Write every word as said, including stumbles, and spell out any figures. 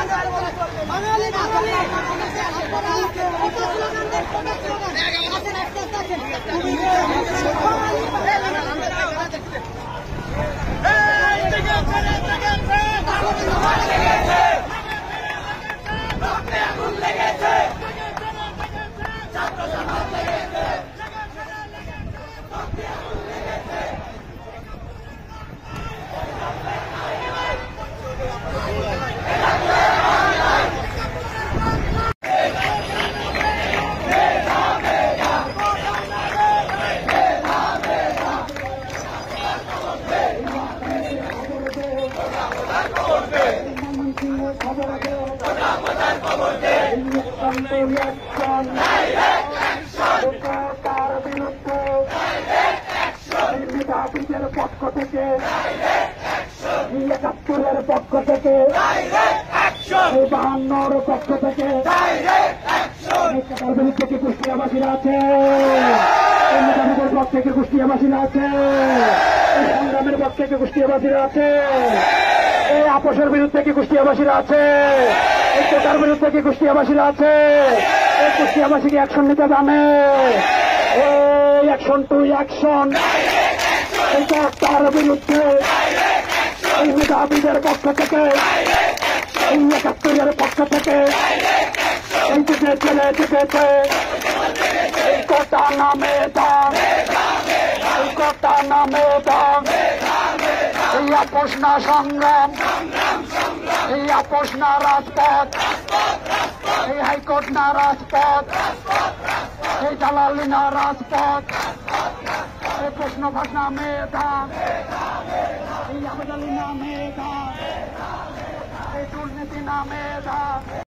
তার বিরুদ্ধে মেধাবীদের পক্ষ থেকে একাত্তরের পক্ষ থেকে বাহান্নর পক্ষ থেকে তার বিরুদ্ধে কি কুষ্টিয়াবাসীরা আছে, মেধাবীদের পক্ষে কি কুষ্টিয়াবাসীরা আছে, সংগ্রামের পক্ষে কি কুষ্টিয়াবাসীরা আছে, এই আপোষের বিরুদ্ধে কি কুষ্টিয়াবাসীরা আছে, এই কোটার বিরুদ্ধে কি কুষ্টিয়াবাসীরা আছে, এই কুষ্টিয়াবাসী কি অ্যাকশন নিতে জানে, এই অ্যাকশন টু অ্যাকশন, এই তার বিরুদ্ধে এই মেধাবীদের পক্ষ থেকে এই একাত্তরের পক্ষ থেকে এই দিকে চলে যেতেছে এই কোটা নামে দাম, এই কোটা নামে দাম, এই আপোষ না সংগ্রাম, এই আপোষ না রাজপথ, এই হাইকোর্ট না রাজপথ, এই দালালি না রাজপথ, এই প্রশ্ন ফাঁস না মেধা, এই আবেদন না মেধা, এই দুর্নীতি না মেধা।